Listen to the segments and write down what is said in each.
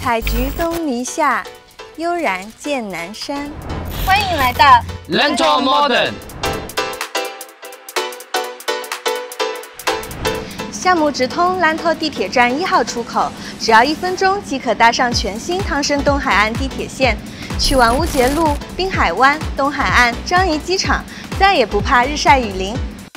采菊东篱下，悠然见南山。欢迎来到 Lentor Modern。 项目直通兰头地铁站1号出口，只要1分钟即可搭上全新汤生东海岸地铁线，去往乌节路、滨海湾、东海岸、樟宜机场，再也不怕日晒雨淋。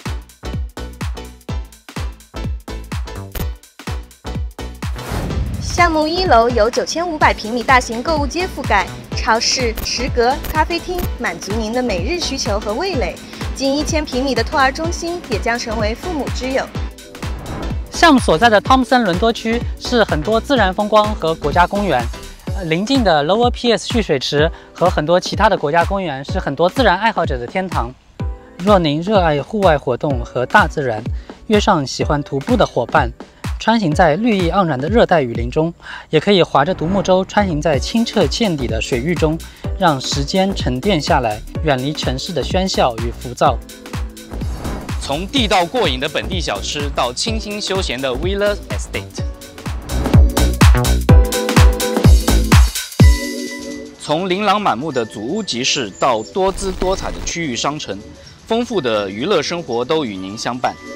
项目1楼有9500平米大型购物街覆盖，超市、食阁、咖啡厅满足您的每日需求和味蕾。近1000平米的托儿中心也将成为父母之友。 项目所在的汤姆森伦多区是很多自然风光和国家公园，邻近的 Lower PS 蓄水池和很多其他的国家公园是很多自然爱好者的天堂。若您热爱户外活动和大自然，约上喜欢徒步的伙伴，穿行在绿意盎然的热带雨林中，也可以划着独木舟穿行在清澈见底的水域中，让时间沉淀下来，远离城市的喧嚣与浮躁。 从地道过瘾的本地小吃到清新休闲的 Wheeler Estate， 从琳琅满目的祖屋集市到多姿多彩的区域商城，丰富的娱乐生活都与您相伴。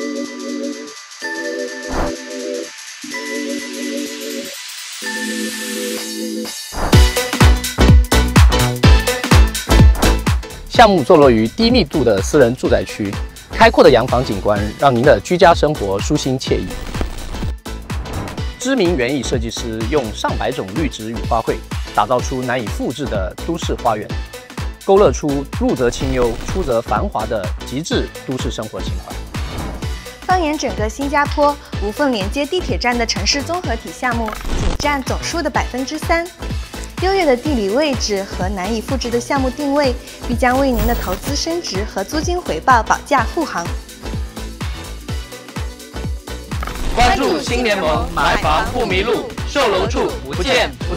项目坐落于低密度的私人住宅区，开阔的洋房景观让您的居家生活舒心惬意。知名园艺设计师用上百种绿植与花卉，打造出难以复制的都市花园，勾勒出入则清幽、出则繁华的极致都市生活情怀。 放眼整个新加坡，无缝连接地铁站的城市综合体项目仅占总数的3%。优越的地理位置和难以复制的项目定位，必将为您的投资升值和租金回报保驾护航。 关注新联盟，买房不迷路，售楼处不见不